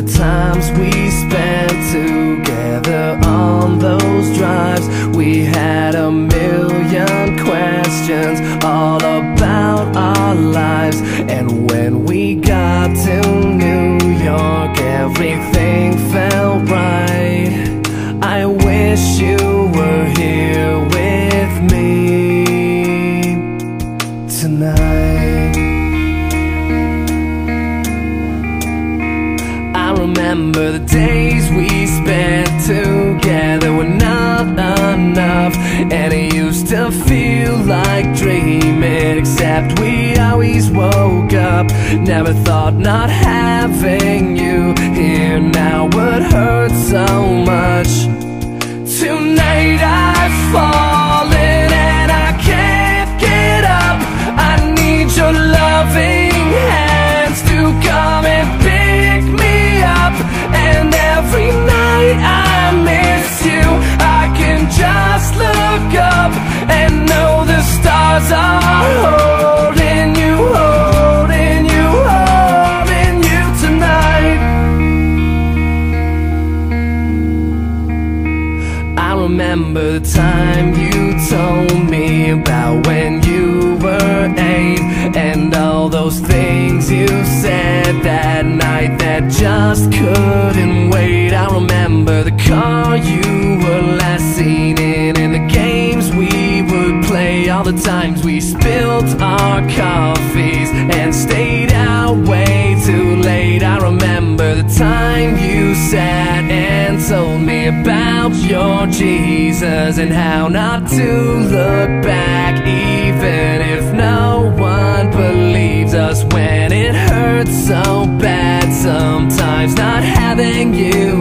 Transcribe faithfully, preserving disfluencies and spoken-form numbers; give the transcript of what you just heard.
times we spent together on those drives. We had a million questions all about our lives. And when we got to New York, everything felt right. I wish you were here with me tonight. I remember the days we spent together were not enough, and it used to feel like dreaming, except we always woke up. Never thought not having you here now would hurt so much. Tonight I've fallen and I can't get up. I need your loving hands to come and pick me up. And every night I miss you, I can just look up and know the stars are holding you, holding you, holding you tonight. I remember the time you told me about when you were eight, and all those things you said that night that just couldn't wait. I remember the car you were last seen in, and the games we would play, all the times we spilled our coffees and stayed out way too late. I remember the time you sat and told me about your Jesus and how not to look back, even if no one believes us when it hurts so bad sometimes not having you